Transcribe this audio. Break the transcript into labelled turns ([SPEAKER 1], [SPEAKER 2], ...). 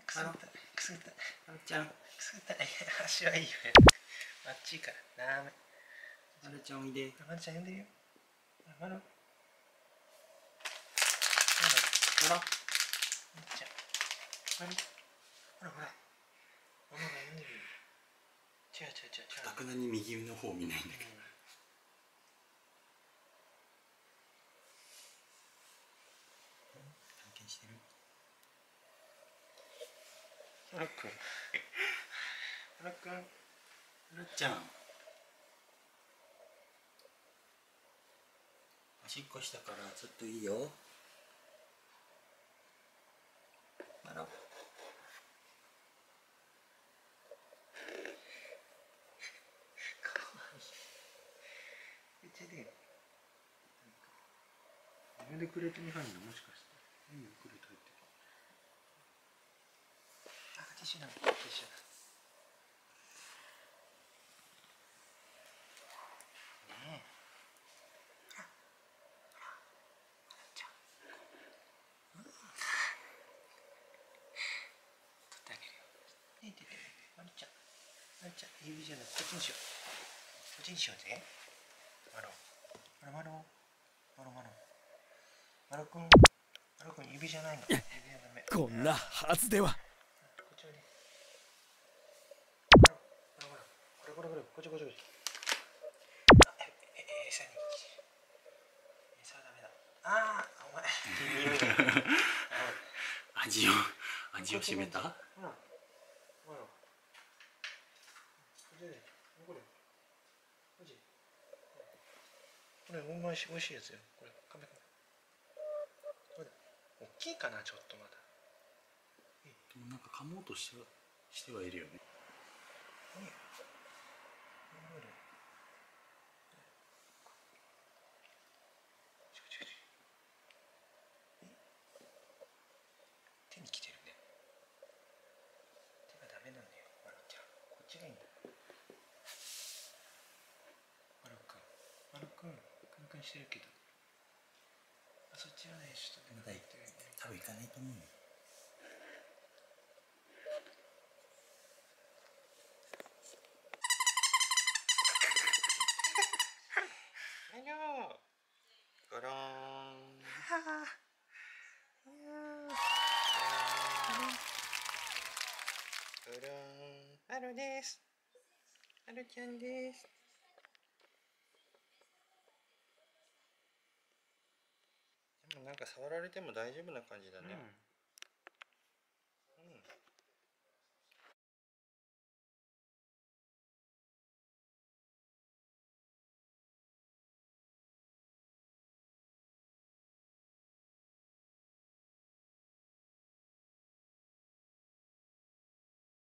[SPEAKER 1] くすぐったいくすぐったい。まるちゃんくすぐったい。足はいいよ。あっちいからダメ。まるちゃんおいで。まるちゃん呼んでるよ。まるまるまるちゃんまるほらほらママが呼んでるよ。違う違う違う違う。
[SPEAKER 2] かくなに右の方見ないんだけど。探検してる。
[SPEAKER 1] まるくんまるくん
[SPEAKER 2] まるちゃん。おしっこしたからちょっといいよ。まろ。
[SPEAKER 1] 手で自分でクレートに入るのもしかして。いいよクレート入ってる。あ、ティッシュだティッシュだ。ねえ。あ、じゃあ取ってあげるよ。ねえててまるちゃんまるちゃん指じゃなくてこっちにしよう。こっちにしようぜ。まろまろまろまろまろまるくんまるくん指じゃないの。指じゃダメ。
[SPEAKER 3] こんなはずでは。
[SPEAKER 1] こっちおいで。まろまろこれこっちこっちこっち。あ、餌に餌はダメだ。ああお前匂いが
[SPEAKER 2] 味を占めた。
[SPEAKER 1] ほらほらこっちでこれこっちこれおいしいやつよ。これカメこれ大きいかなちょっとまだ。
[SPEAKER 2] でもなんか噛もうとしてはいるよね。
[SPEAKER 1] 手に来てるね。手がダメなんだよ。まるちゃんこっちがいいんだ。まるくんクンクンしてるけど。あ、そっちはねちょっとね。
[SPEAKER 2] まだ多分行かないと思うよ。ゴローン。ゴローン。
[SPEAKER 1] まるです。まるちゃんです。
[SPEAKER 2] でもなんか触られても大丈夫な感じだね。